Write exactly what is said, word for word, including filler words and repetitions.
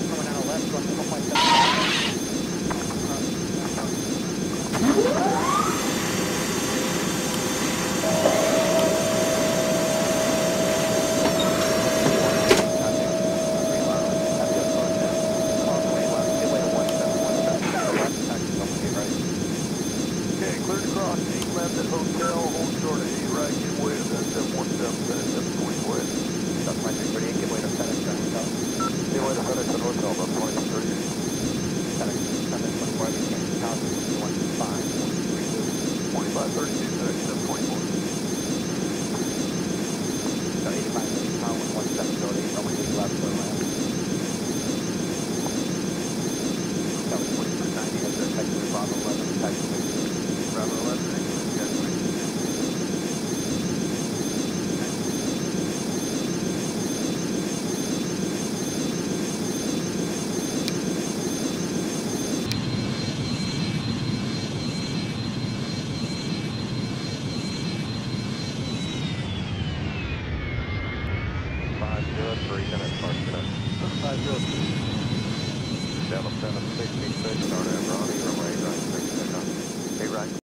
coming down the left, going one point seven. Okay, clear to cross, eight left at hotel, hold short of eight right, give way to the seven one seven, FedEx seven twenty, go ahead. That's my three thirty-eight, give way to FedEx seven hotel. Give way to FedEx at hotel, about twenty thirty-eight. FedEx seven twenty-four, I mean, Kansas Town, one five, one three two. twenty-five thirty-two, FedEx seven twenty-four. So eighty-five, Kansas Town, one one seven, zero eight, runway eight left, for land. That was twenty-three ninety, that's the taxiway Bravo eleven, taxiway Bravo eleven, excellent, yes, please. Five zero three, then it's park minutes. Five zero three. Delta seven sixty-six, start at Ronnie, runway eight right, six, take off. Eight right.